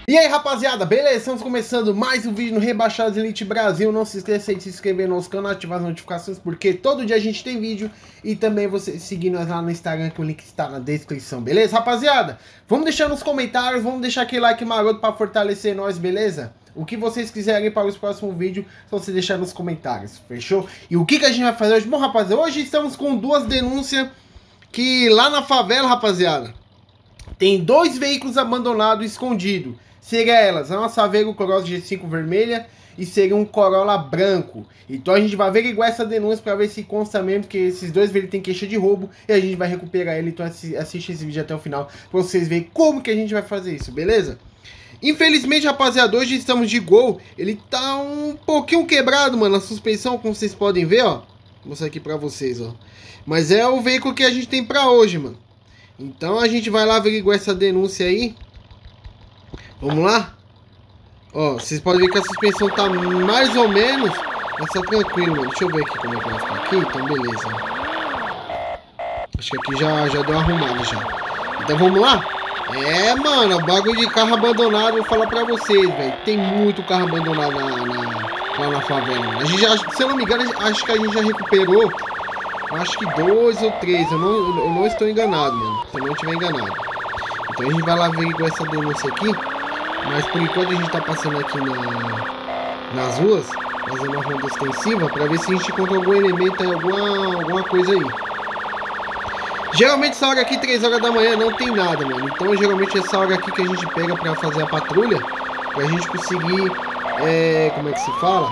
E aí, rapaziada, beleza? Estamos começando mais um vídeo no Rebaixados Elite Brasil. Não se esqueça de se inscrever no nosso canal, ativar as notificações, porque todo dia a gente tem vídeo. E também você seguir nós lá no Instagram, que o link está na descrição, beleza? Rapaziada, vamos deixar nos comentários, vamos deixar aquele like maroto para fortalecer nós, beleza? O que vocês quiserem para os próximos vídeos, só você deixar nos comentários, fechou? E o que a gente vai fazer hoje? Bom, rapaziada, hoje estamos com duas denúncias que lá na favela, rapaziada, tem dois veículos abandonados escondidos. Seria elas, uma Saveiro Cross G5 vermelha e seria um Corolla branco. Então a gente vai averiguar essa denúncia para ver se consta mesmo que esses dois veículos têm queixa de roubo e a gente vai recuperar ele. Então assiste esse vídeo até o final para vocês verem como que a gente vai fazer isso, beleza? Infelizmente, rapaziada, hoje estamos de Gol. Ele tá um pouquinho quebrado, mano, a suspensão, como vocês podem ver, ó. Vou mostrar aqui para vocês, ó. Mas é o veículo que a gente tem para hoje, mano. Então a gente vai lá averiguar essa denúncia aí. Vamos lá? Ó, vocês podem ver que a suspensão tá mais ou menos, mas tá tranquilo, mano. Deixa eu ver aqui como é que vai ficar aqui. Então, beleza. Acho que aqui já deu uma arrumada já. Então, vamos lá? É, mano, bagulho de carro abandonado, vou falar pra vocês, velho. Tem muito carro abandonado lá na favela. A gente já, se eu não me engano, acho que a gente já recuperou. Acho que 2 ou 3. Eu não estou enganado, mano. Se eu não estiver enganado. Então, a gente vai lá averiguar essa denúncia aqui. Mas por enquanto a gente tá passando aqui nas ruas, fazendo uma ronda extensiva, pra ver se a gente encontra algum elemento, alguma coisa aí. Geralmente essa hora aqui, 3 horas da manhã, não tem nada, mano. Então geralmente essa hora aqui que a gente pega pra fazer a patrulha, pra gente conseguir, como é que se fala?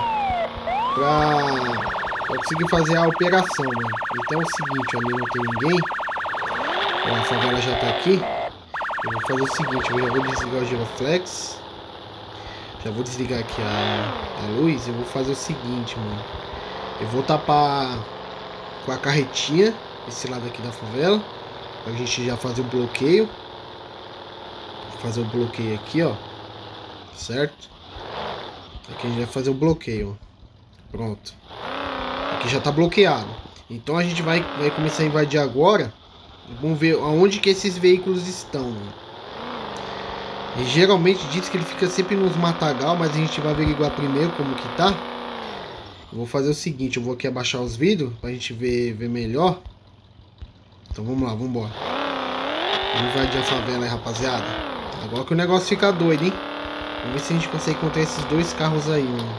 Pra conseguir fazer a operação, mano. Então é o seguinte, ali não tem ninguém. Ó, a favela já tá aqui. Eu vou fazer o seguinte, eu já vou desligar o giroflex. Já vou desligar aqui a luz. Eu vou fazer o seguinte, mano. Eu vou tapar com a carretinha esse lado aqui da favela, pra gente já fazer o bloqueio. Vou fazer o bloqueio aqui, ó. Certo? Aqui a gente vai fazer o bloqueio, ó. Pronto. Aqui já tá bloqueado. Então a gente vai começar a invadir agora. Vamos ver aonde que esses veículos estão, mano. E geralmente diz que ele fica sempre nos matagal, mas a gente vai averiguar primeiro como que tá. Eu vou fazer o seguinte, eu vou aqui abaixar os vidros pra gente ver melhor. Então vamos lá, vamos embora. Vamos invadir a favela aí, rapaziada. Agora que o negócio fica doido, hein. Vamos ver se a gente consegue encontrar esses dois carros aí, mano.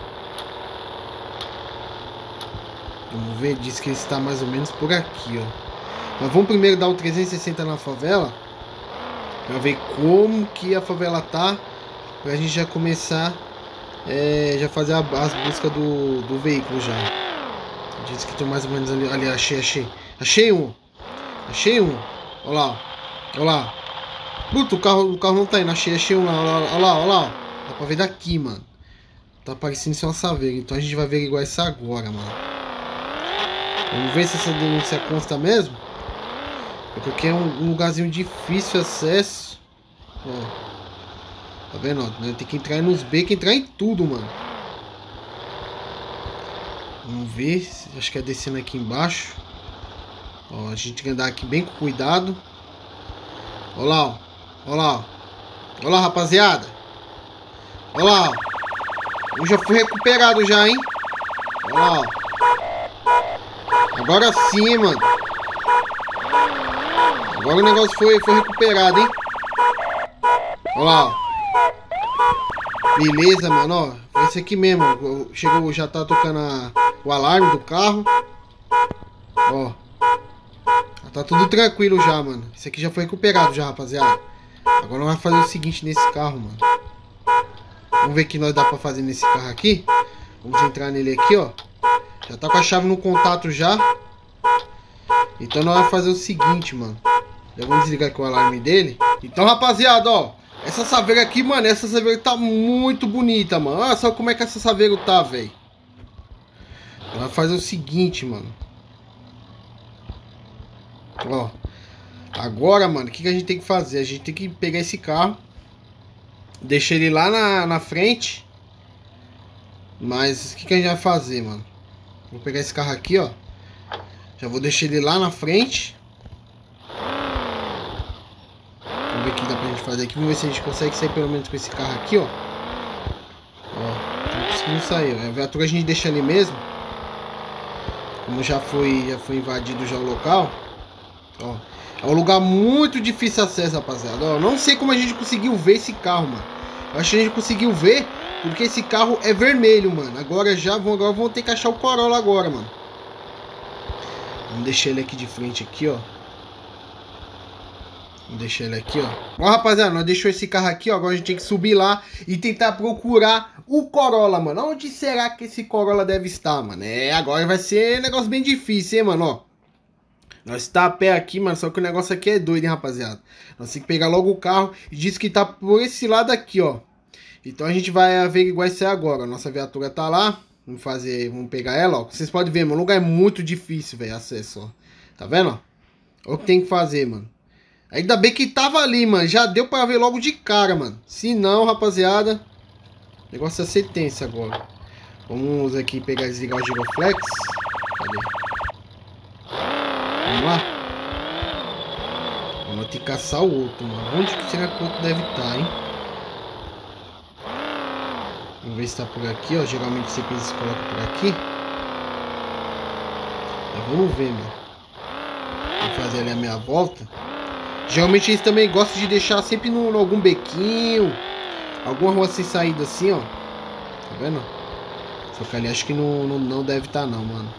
Vamos ver, diz que ele está mais ou menos por aqui, ó. Mas vamos primeiro dar o 360 na favela. Pra ver como que a favela tá. Pra gente já começar. Já fazer as buscas do veículo já. Diz que tem mais ou menos ali. Ali, achei. Achei um. Olha lá. Olha lá. Puta, o carro não tá indo. Achei um lá. Olha lá. Dá pra ver daqui, mano. Tá parecendo ser uma Saveiro. Então a gente vai averiguar isso agora, mano. Vamos ver se essa denúncia consta mesmo. Porque é um lugarzinho difícil acesso. Ó. Tá vendo? Ó, tem que entrar nos becos, entrar em tudo, mano. Vamos ver. Acho que é descendo aqui embaixo. Ó, a gente tem que andar aqui bem com cuidado. Olha lá, ó. Olha lá, rapaziada. Olha lá, ó. Eu já fui recuperado já, hein. Olha lá, ó. Agora sim, mano. Agora o negócio foi recuperado, hein? Olha lá, ó. Beleza, mano, ó. Foi esse aqui mesmo. Chegou, já tá tocando o alarme do carro. Ó. Tá tudo tranquilo já, mano. Esse aqui já foi recuperado já, rapaziada. Agora nós vamos fazer o seguinte nesse carro, mano. Vamos ver o que nós dá pra fazer nesse carro aqui. Vamos entrar nele aqui, ó. Já tá com a chave no contato já. Então nós vamos fazer o seguinte, mano. Já vamos desligar aqui o alarme dele. Então, rapaziada, ó. Essa Saveiro aqui, mano. Essa Saveiro tá muito bonita, mano. Olha só como é que essa Saveiro tá, velho. Vai fazer o seguinte, mano. Ó. Agora, mano, o que a gente tem que fazer? A gente tem que pegar esse carro. Deixar ele lá na frente. Mas o que a gente vai fazer, mano? Vou pegar esse carro aqui, ó. Já vou deixar ele lá na frente. Vamos ver ver o que dá pra gente fazer aqui. Vamos ver se a gente consegue sair pelo menos com esse carro aqui, ó. Ó, não conseguimos sair. A viatura a gente deixa ali mesmo. Como já foi invadido já o local. Ó, é um lugar muito difícil de acesso, rapaziada. Ó, não sei como a gente conseguiu ver esse carro, mano. Eu acho que a gente conseguiu ver porque esse carro é vermelho, mano. Agora vamos ter que achar o Corolla agora, mano. Vamos deixar ele aqui de frente aqui, ó. Vamos deixar ele aqui, ó. Ó, rapaziada, nós deixamos esse carro aqui, ó. Agora a gente tem que subir lá e tentar procurar o Corolla, mano. Onde será que esse Corolla deve estar, mano? É, agora vai ser um negócio bem difícil, hein, mano, ó. Nós tá a pé aqui, mano, só que o negócio aqui é doido, hein, rapaziada. Nós temos que pegar logo o carro e diz que tá por esse lado aqui, ó. Então a gente vai averiguar isso aí agora. Nossa viatura tá lá. Vamos pegar ela, ó. Vocês podem ver, mano, o lugar é muito difícil, velho, acesso, ó. Tá vendo, ó? Olha o que tem que fazer, mano. Ainda bem que tava ali, mano. Já deu pra ver logo de cara, mano. Se não, rapaziada, o negócio é ser tenso agora. Vamos aqui pegar e desligar o giroflex. Cadê? Vamos lá. Vamos ter que caçar o outro, mano. Onde que será que o outro deve estar, hein? Vamos ver se tá por aqui, ó. Geralmente sempre eles colocam por aqui. Mas vamos ver, mano. Vou fazer ali a minha volta. Geralmente eles também gostam de deixar sempre em algum bequinho. Alguma rua sem saída assim, ó. Tá vendo? Só que ali acho que não deve estar não, mano.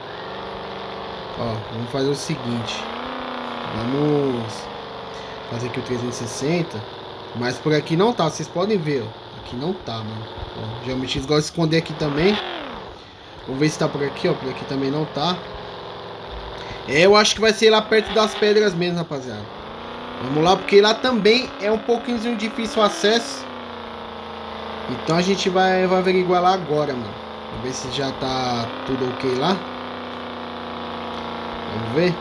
Ó, vamos fazer o seguinte. Vamos fazer aqui o 360. Mas por aqui não tá, vocês podem ver, ó. Aqui não tá, mano. Ó, geralmente eles gostam de esconder aqui também. Vamos ver se tá por aqui, ó. Por aqui também não tá. É, eu acho que vai ser lá perto das pedras mesmo, rapaziada. Vamos lá, porque lá também é um pouquinho difícil o acesso. Então a gente vai averiguar lá agora, mano. Vamos ver se já tá tudo ok lá. Vamos ver.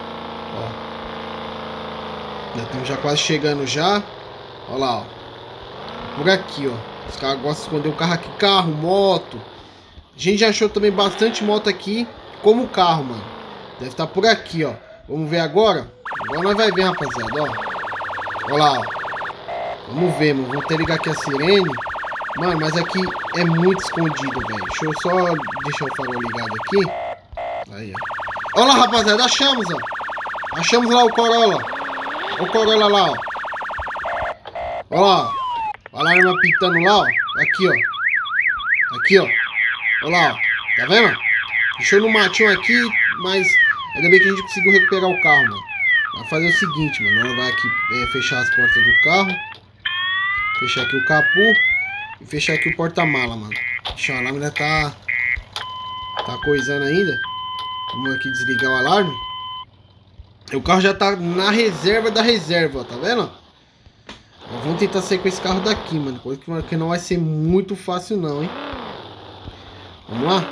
Ó. Já estamos já quase chegando já. Olha lá, ó. Por aqui, ó. Os caras gostam de esconder o carro aqui. Carro, moto. A gente já achou também bastante moto aqui. Como carro, mano. Deve estar por aqui, ó. Vamos ver agora. Agora nós vai ver, rapaziada, ó. Olha lá, ó. Vamos ver, mano. Vamos até ligar aqui a sirene. Mano, mas aqui é muito escondido, velho. Deixa eu só deixar o farol ligado aqui. Aí, ó. Olha lá, rapaziada. Achamos, ó. Achamos lá o Corolla. O Corolla lá, ó. Olha lá, ó. Olha a arma pintando lá, ó. Aqui, ó. Aqui, ó. Olha lá, ó. Tá vendo? Deixou no matinho aqui, mas ainda bem que a gente conseguiu recuperar o carro, mano. Vai fazer o seguinte, mano. Nós vai aqui fechar as portas do carro. Fechar aqui o capô. E fechar aqui o porta-mala, mano. Deixa o alarme ainda tá coisando ainda. Vamos aqui desligar o alarme. O carro já tá na reserva da reserva, ó. Tá vendo? Vamos tentar sair com esse carro daqui, mano. Coisa que não vai ser muito fácil não, hein. Vamos lá.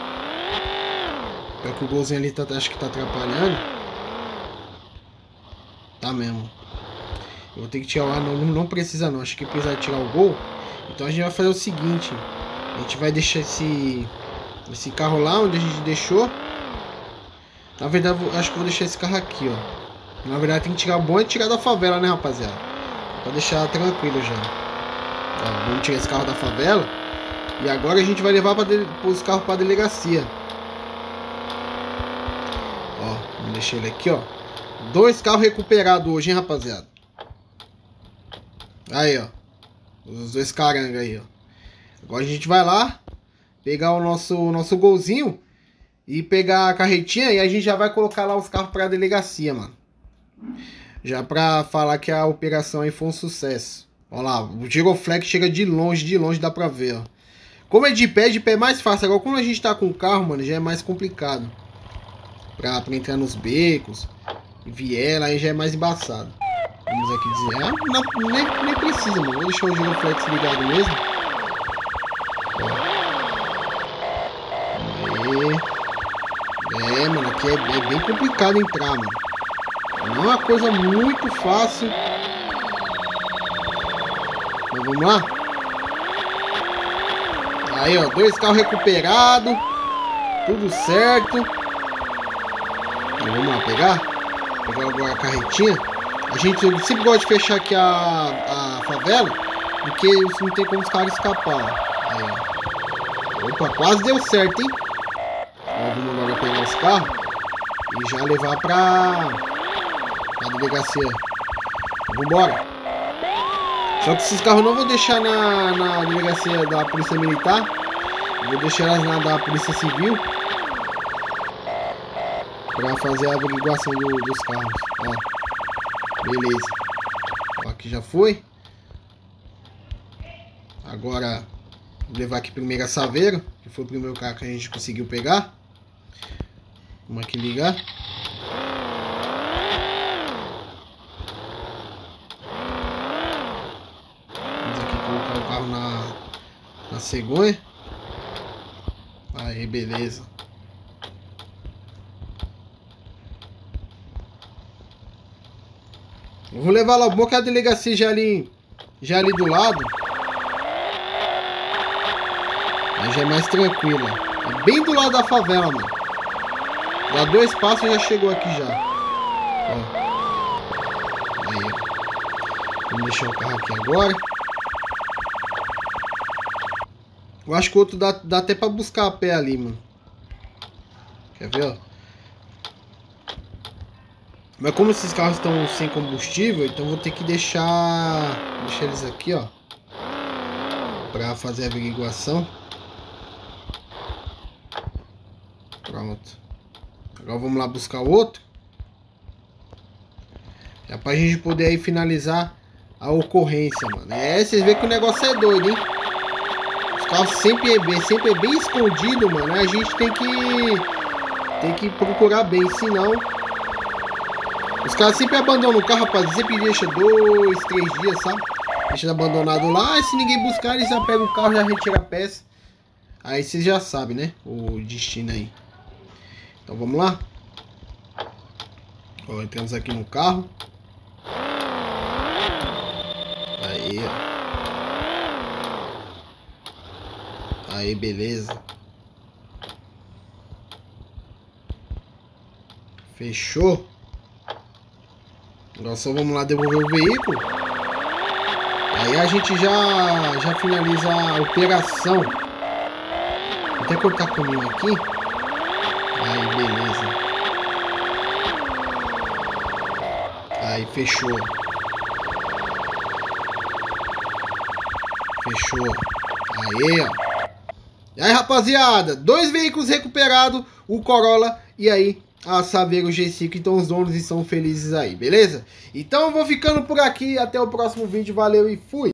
Pior que o golzinho ali acho que tá atrapalhando. Tá mesmo. Eu vou ter que tirar o ar. Não precisa não. Acho que precisa tirar o gol. Então a gente vai fazer o seguinte. A gente vai deixar esse carro lá onde a gente deixou. Na verdade, acho que vou deixar esse carro aqui, ó. Na verdade, tem que tirar o bom e tirar da favela, né, rapaziada? Pra deixar tranquilo já. Ó, vamos tirar esse carro da favela. E agora a gente vai levar os carros pra delegacia. Ó, vamos deixar ele aqui, ó. 2 carros recuperados hoje, hein, rapaziada? Aí, ó. Os 2 carangas aí, ó. Agora a gente vai lá. Pegar o nosso golzinho. E pegar a carretinha. E a gente já vai colocar lá os carros pra delegacia, mano. Já pra falar que a operação aí foi um sucesso. Ó lá, o giroflex chega de longe dá pra ver, ó. Como é de pé é mais fácil. Agora quando a gente tá com o carro, mano, já é mais complicado. Pra entrar nos becos. Viela, aí já é mais embaçado. Vamos aqui dizer. Ah, nem precisa, mano. Vou deixar o giroflex ligado mesmo. Aí. Mano, aqui é bem complicado entrar, mano. Não é uma coisa muito fácil. Mas vamos lá. Aí, ó. 2 carros recuperados. Tudo certo. Então, vamos lá pegar. Pegar agora a carretinha. A gente sempre gosta de fechar aqui a favela, porque não tem como os caras escapar. Aí, ó. Opa, quase deu certo, hein? Ó, vamos agora pegar os carros e já levar pra delegacia. Vambora. Só que esses carros eu não vou deixar na delegacia da Polícia Militar. Vou deixar elas na da Polícia Civil pra fazer a averiguação dos carros. Ó, beleza. Ó, aqui já foi. Agora vou levar aqui primeiro a Saveiro, que foi o primeiro carro que a gente conseguiu pegar. Vamos aqui ligar. Vamos aqui colocar o carro na cegonha. Aí, beleza. Eu vou levar lá, bom que a delegacia já ali do lado. Aí já é mais tranquila. É bem do lado da favela, mano. Dá 2 passos e já chegou aqui já. Ó. Aí, ó. Vamos deixar o carro aqui agora. Eu acho que o outro dá até pra buscar a pé ali, mano. Quer ver, ó? Mas como esses carros estão sem combustível, então vou ter que deixar eles aqui, ó, pra fazer a averiguação. Pronto. Agora vamos lá buscar o outro. Já pra gente poder aí finalizar a ocorrência, mano. É, vocês veem que o negócio é doido, hein? Os carros sempre é bem escondido, mano. A gente tem que procurar bem, senão os caras sempre abandonam o carro, rapaz. Sempre deixa 2, 3 dias, sabe? Deixa abandonado lá. E se ninguém buscar, eles já pegam o carro, já retira a peça. Aí vocês já sabem, né? O destino aí. Então vamos lá. Ó, entramos aqui no carro. Aí, ó. Aí, beleza. Fechou. Agora só vamos lá devolver o veículo. Aí a gente já finaliza a operação. Vou até cortar o caminho aqui. Aí, beleza. Aí, fechou. Fechou. Aí, ó. E aí, rapaziada, 2 veículos recuperados, o Corolla e aí a Saveiro G5. Então os donos estão felizes aí, beleza? Então eu vou ficando por aqui, até o próximo vídeo, valeu e fui!